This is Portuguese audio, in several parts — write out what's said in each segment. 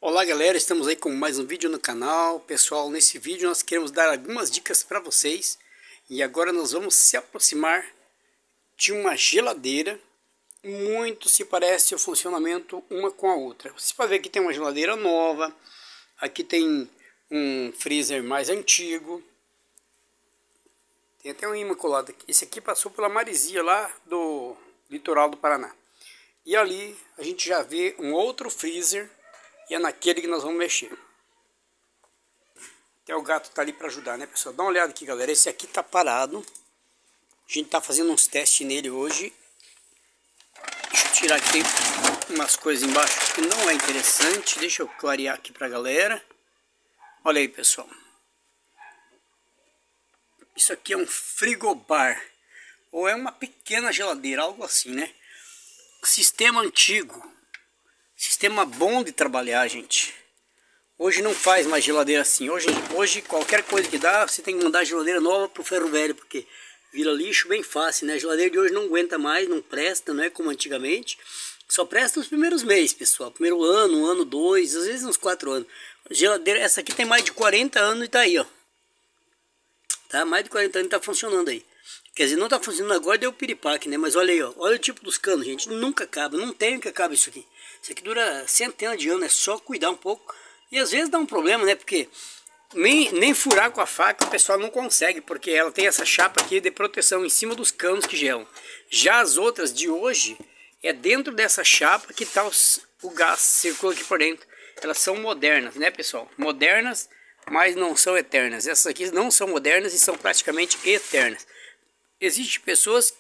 Olá galera, estamos aí com mais um vídeo no canal. Pessoal, nesse vídeo nós queremos dar algumas dicas para vocês. E agora nós vamos se aproximar de uma geladeira. Muito se parece o funcionamento uma com a outra. Você pode ver que tem uma geladeira nova. Aqui tem um freezer mais antigo. Tem até um imã colado aqui. Esse aqui passou pela maresia lá do litoral do Paraná. E ali a gente já vê um outro freezer. E é naquele que nós vamos mexer. Até o gato tá ali para ajudar, né, pessoal? Dá uma olhada aqui, galera. Esse aqui tá parado. A gente tá fazendo uns testes nele hoje. Deixa eu tirar aqui umas coisas embaixo que não é interessante. Deixa eu clarear aqui pra galera. Olha aí, pessoal. Isso aqui é um frigobar. Ou é uma pequena geladeira, algo assim, né? Sistema antigo. Sistema bom de trabalhar, gente. Hoje não faz mais geladeira assim. Hoje qualquer coisa que dá, você tem que mandar geladeira nova pro ferro velho, porque vira lixo bem fácil, né? A geladeira de hoje não aguenta mais, não presta, não é como antigamente. Só presta os primeiros meses, pessoal. Primeiro ano, ano 2, às vezes uns 4 anos. Geladeira, essa aqui tem mais de 40 anos e tá aí, ó. Tá? Mais de 40 anos e tá funcionando aí. Quer dizer, não tá funcionando agora, deu piripaque, né? Mas olha aí, ó. Olha o tipo dos canos, gente. Nunca acaba, não tem que acabe isso aqui. Isso aqui dura centenas de anos, é só cuidar um pouco. E às vezes dá um problema, né? Porque nem furar com a faca o pessoal não consegue, porque ela tem essa chapa aqui de proteção em cima dos canos que gelam. Já as outras de hoje, é dentro dessa chapa que tá o gás, circula aqui por dentro. Elas são modernas, né, pessoal? Modernas, mas não são eternas. Essas aqui não são modernas e são praticamente eternas. Existem pessoas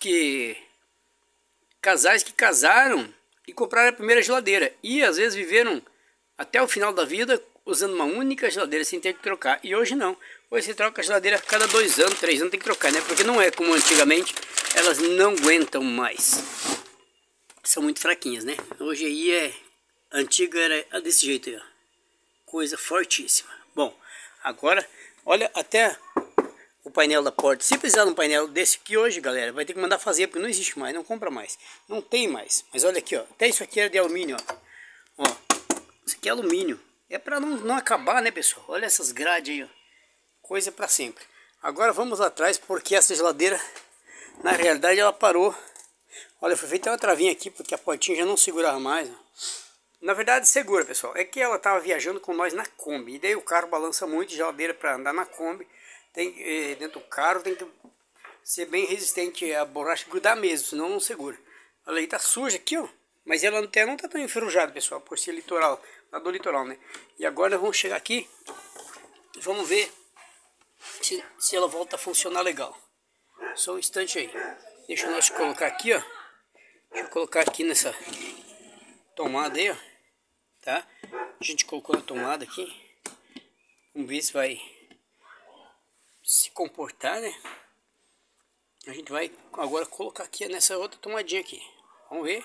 casais que casaram e compraram a primeira geladeira. E às vezes viveram até o final da vida usando uma única geladeira sem ter que trocar. E hoje não. Hoje você troca a geladeira a cada 2 anos, 3 anos tem que trocar, né? Porque não é como antigamente, elas não aguentam mais. São muito fraquinhas, né? Hoje aí a antiga era desse jeito aí, ó. Coisa fortíssima. Bom, agora, olha até o painel da porta. Se precisar de um painel desse aqui hoje, galera, vai ter que mandar fazer, porque não existe mais, não compra mais. Não tem mais. Mas olha aqui, ó. Até isso aqui era de alumínio, ó. Isso aqui é alumínio. É para não acabar, né, pessoal? Olha essas grades aí, ó. Coisa para sempre. Agora vamos atrás, porque essa geladeira, na realidade, ela parou. Olha, foi feita uma travinha aqui, porque a portinha já não segurava mais, ó. Na verdade segura, pessoal. É que ela estava viajando com nós na Kombi. E daí o carro balança muito, geladeira para andar na Kombi. Dentro do carro tem que ser bem resistente a borracha, grudar mesmo, senão não segura. Olha aí, tá suja aqui, ó. Mas ela até não tá tão enferrujada, pessoal, por ser litoral, lá do litoral, né? E agora vamos chegar aqui e vamos ver se ela volta a funcionar legal. Só um instante aí. Deixa eu colocar aqui, ó. Deixa eu colocar aqui nessa tomada aí, ó. Tá? A gente colocou na tomada aqui. Vamos ver se vai se comportar, né? A gente vai agora colocar aqui nessa outra tomadinha aqui. Vamos ver.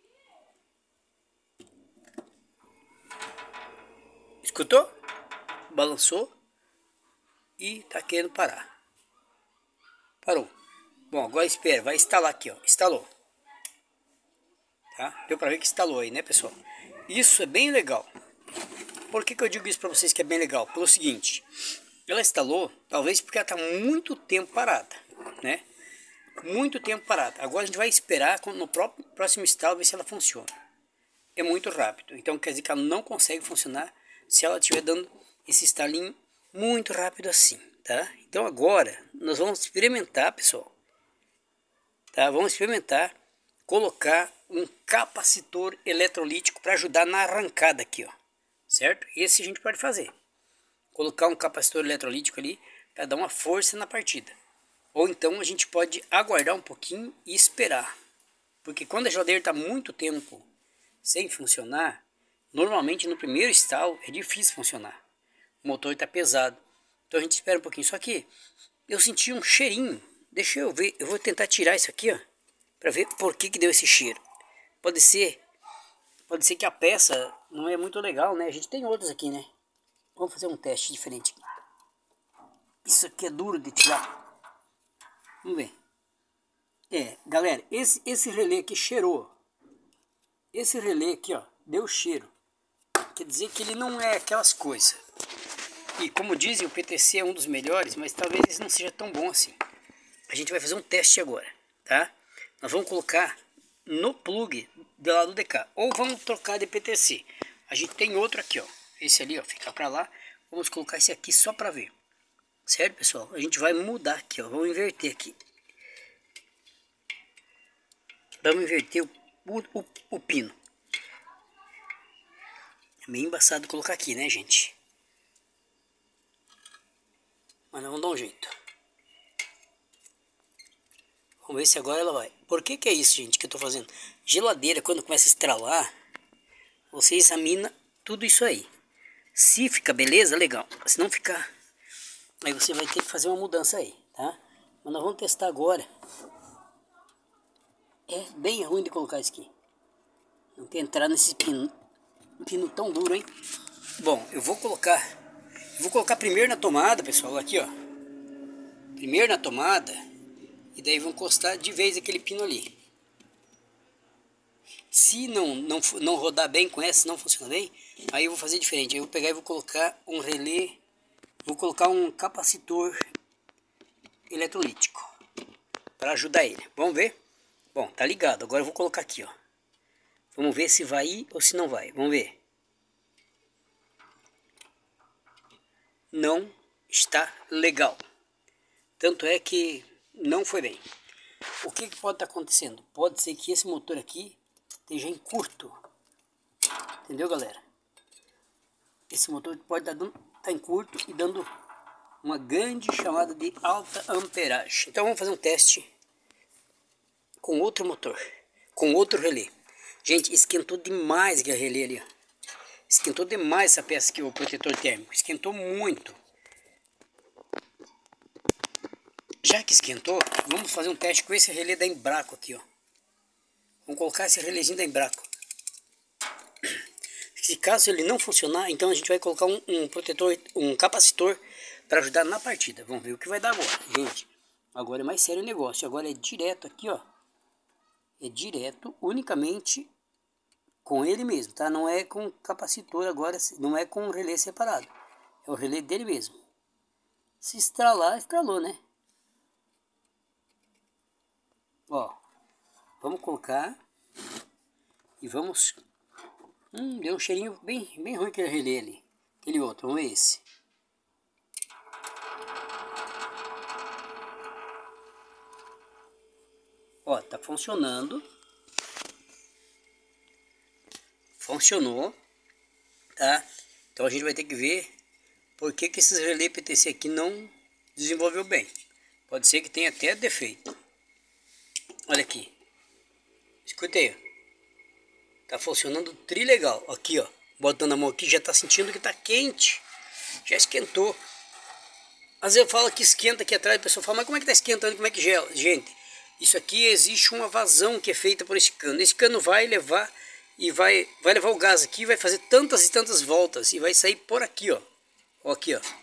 Escutou? Balançou e tá querendo parar. Parou. Bom, agora espera, vai instalar aqui, ó. Instalou. Tá? Deu pra ver que instalou aí, né, pessoal? Isso é bem legal. Por que eu digo isso pra vocês que é bem legal? Pelo seguinte, ela instalou, talvez porque ela está muito tempo parada, né? Muito tempo parada. Agora a gente vai esperar no próximo instalo ver se ela funciona. É muito rápido. Então quer dizer que ela não consegue funcionar se ela estiver dando esse estalinho muito rápido assim, tá? Então agora nós vamos experimentar, pessoal. Tá? Vamos experimentar colocar um capacitor eletrolítico para ajudar na arrancada aqui, ó. Certo? Esse a gente pode fazer. Colocar um capacitor eletrolítico ali para dar uma força na partida. Ou então a gente pode aguardar um pouquinho e esperar. Porque quando a geladeira está muito tempo sem funcionar, normalmente no primeiro instalo é difícil funcionar. O motor está pesado. Então a gente espera um pouquinho. Só que eu senti um cheirinho. Deixa eu ver. Eu vou tentar tirar isso aqui, ó, para ver por que deu esse cheiro. Pode ser que a peça não é muito legal, né? A gente tem outras aqui, né? Vamos fazer um teste diferente. Isso aqui é duro de tirar. Vamos ver. Galera, esse relé aqui cheirou. Esse relé aqui, ó, deu cheiro. quer dizer que ele não é aquelas coisas. E como dizem, o PTC é um dos melhores, mas talvez ele não seja tão bom assim. A gente vai fazer um teste agora, tá? Nós vamos colocar no plug do lado do DK, ou vamos trocar de PTC. A gente tem outro aqui, ó. Esse ali, ó, fica pra lá. Vamos colocar esse aqui só pra ver. Certo, pessoal? A gente vai mudar aqui, ó. Vamos inverter aqui. Vamos inverter o pino. É meio embaçado colocar aqui, né, gente? Mas nós vamos dar um jeito. Vamos ver se agora ela vai. Por que que é isso, gente, que eu tô fazendo? Geladeira, quando começa a estralar, você examina tudo isso aí. Se ficar beleza, legal. Se não ficar, aí você vai ter que fazer uma mudança aí, tá? Mas nós vamos testar agora. É bem ruim de colocar isso aqui. Não tem entrada nesse pino. Um pino tão duro, hein? Bom, eu vou colocar primeiro na tomada, pessoal, aqui, ó. Primeiro na tomada. E daí vou encostar de vez aquele pino ali. Se não rodar bem com essa, não funciona bem, aí eu vou fazer diferente. Aí eu vou pegar e vou colocar um relé, vou colocar um capacitor eletrolítico para ajudar ele. Vamos ver? Bom, tá ligado. Agora eu vou colocar aqui, ó. Vamos ver se vai ir ou se não vai. Vamos ver. Não está legal. Tanto é que não foi bem. O que pode estar acontecendo? Pode ser que esse motor aqui esteja em curto. Entendeu, galera? Esse motor pode estar em curto e dando uma grande chamada de alta amperagem. Então vamos fazer um teste com outro motor, com outro relé. Gente, esquentou demais aquele relé ali, ó. Esquentou demais essa peça aqui, o protetor térmico. Esquentou muito. Já que esquentou, vamos fazer um teste com esse relé da Embraco aqui, ó. Vamos colocar esse relézinho da Embraco. Se caso ele não funcionar, então a gente vai colocar um protetor, um capacitor para ajudar na partida. Vamos ver o que vai dar agora, gente. Agora é mais sério o negócio. Agora é direto aqui, ó. É direto, unicamente com ele mesmo, tá? Não é com capacitor agora, não é com relé separado. É o relé dele mesmo. Se estralar, estralou, né? Ó, vamos colocar e vamos... deu um cheirinho bem ruim aquele relé ali. Aquele outro, vamos ver esse. Ó, tá funcionando. Funcionou, tá? Então a gente vai ter que ver por que esses relé PTC aqui não desenvolveu bem. Pode ser que tenha até defeito. Olha aqui. Escuta aí, ó. Tá funcionando trilegal. Aqui, ó. Botando a mão aqui, já tá sentindo que tá quente. Já esquentou. Às vezes eu falo que esquenta aqui atrás, a pessoa fala, mas como é que tá esquentando? Como é que gela? Gente, isso aqui existe uma vazão que é feita por esse cano. Esse cano vai levar e vai levar o gás aqui, vai fazer tantas e tantas voltas e vai sair por aqui, ó. Ó, aqui, ó.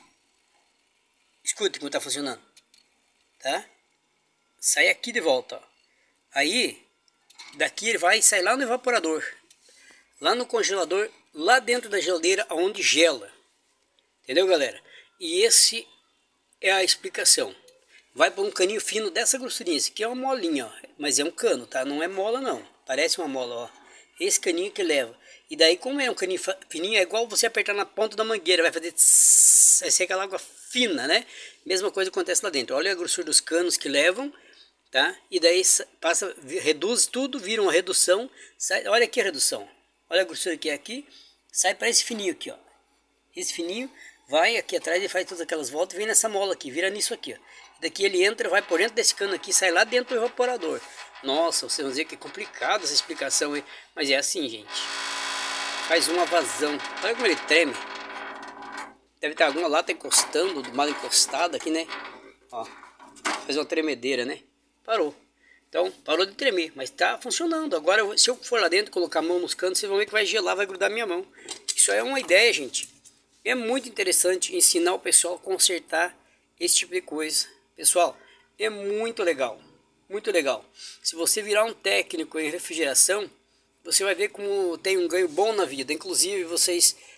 Escuta como tá funcionando. Tá? Sai aqui de volta, ó. Aí, daqui ele vai sair lá no evaporador. Lá no congelador, lá dentro da geladeira, onde gela. Entendeu, galera? E esse é a explicação. Vai por um caninho fino dessa grossurinha. Esse aqui é uma molinha, ó. Mas é um cano, tá? Não é mola, não. Parece uma mola, ó. Esse caninho que leva. E daí, como é um caninho fininho, é igual você apertar na ponta da mangueira. Vai fazer tss, vai ser aquela água fina, né? Mesma coisa acontece lá dentro. Olha a grossura dos canos que levam, tá? E daí passa, reduz tudo, vira uma redução. Sai, olha aqui a redução. Olha a grossura que é aqui. Sai para esse fininho aqui, ó. Esse fininho vai aqui atrás e faz todas aquelas voltas e vem nessa mola aqui, vira nisso aqui, ó. Daqui ele entra, vai por dentro desse cano aqui, sai lá dentro do evaporador. Nossa, vocês vão dizer que é complicado essa explicação aí, mas é assim, gente. Faz uma vazão. Olha como ele treme. Deve ter alguma lata encostando, mal encostada aqui, né? Ó, faz uma tremedeira, né? Parou. Então, parou de tremer, mas tá funcionando. Agora, se eu for lá dentro, colocar a mão nos cantos, vocês vão ver que vai gelar, vai grudar minha mão. Isso é uma ideia, gente. É muito interessante ensinar o pessoal a consertar esse tipo de coisa. Pessoal, é muito legal. Muito legal. Se você virar um técnico em refrigeração, você vai ver como tem um ganho bom na vida. Inclusive, vocês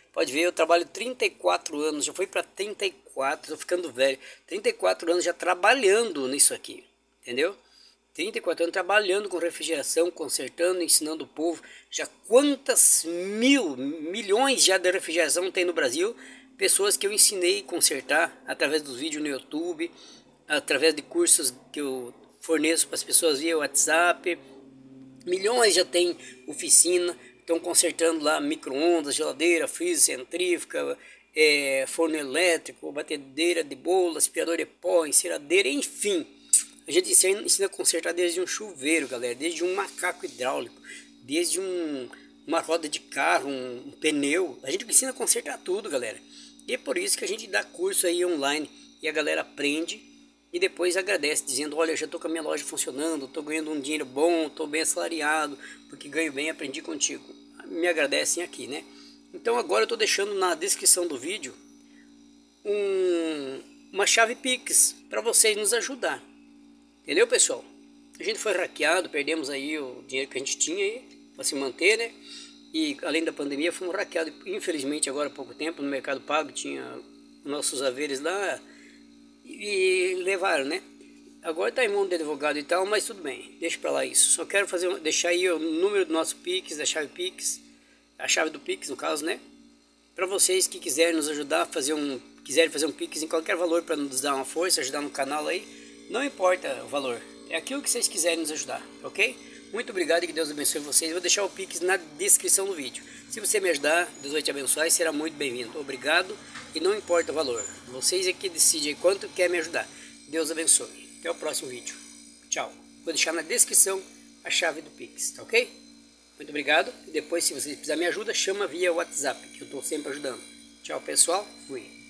Pode ver, eu trabalho 34 anos, já fui para 34, tô ficando velho. 34 anos já trabalhando nisso aqui, entendeu? 34 anos trabalhando com refrigeração, consertando, ensinando o povo. Já quantas milhões já de refrigeração tem no Brasil? Pessoas que eu ensinei a consertar através dos vídeos no YouTube, através de cursos que eu forneço para as pessoas via WhatsApp. Milhões já tem oficina, estão consertando lá micro-ondas, geladeira, freezer, centrífuga, forno elétrico, batedeira de bolo, aspirador de pó, enceradeira, enfim. A gente ensina a consertar desde um chuveiro, galera, desde um macaco hidráulico, desde uma roda de carro, um pneu. A gente ensina a consertar tudo, galera. E é por isso que a gente dá curso aí online e a galera aprende e depois agradece, dizendo, olha, eu já estou com a minha loja funcionando, estou ganhando um dinheiro bom, estou bem assalariado, porque ganho bem, aprendi contigo. Me agradecem aqui, né? Então agora eu estou deixando na descrição do vídeo uma chave Pix para vocês nos ajudar. Entendeu, pessoal? A gente foi hackeado, perdemos aí o dinheiro que a gente tinha aí para se manter, né? E além da pandemia, fomos hackeados, infelizmente, agora há pouco tempo, no Mercado Pago, tinha nossos haveres lá e levaram, né? Agora tá em mão de advogado e tal, mas tudo bem, deixa pra lá isso. Só quero deixar aí o número do nosso Pix, da chave Pix, a chave do Pix no caso, né? Para vocês que quiserem nos ajudar, quiserem fazer um Pix em qualquer valor para nos dar uma força, ajudar no canal aí, não importa o valor, é aquilo que vocês quiserem nos ajudar, ok? Muito obrigado e que Deus abençoe vocês. Vou deixar o Pix na descrição do vídeo. Se você me ajudar, Deus vai te abençoar e será muito bem-vindo. Obrigado e não importa o valor. Vocês é que decidem quanto quer me ajudar. Deus abençoe. Até o próximo vídeo. Tchau. Vou deixar na descrição a chave do Pix, tá ok? Muito obrigado. E depois, se vocês precisarem me ajuda, chama via WhatsApp, que eu estou sempre ajudando. Tchau, pessoal. Fui.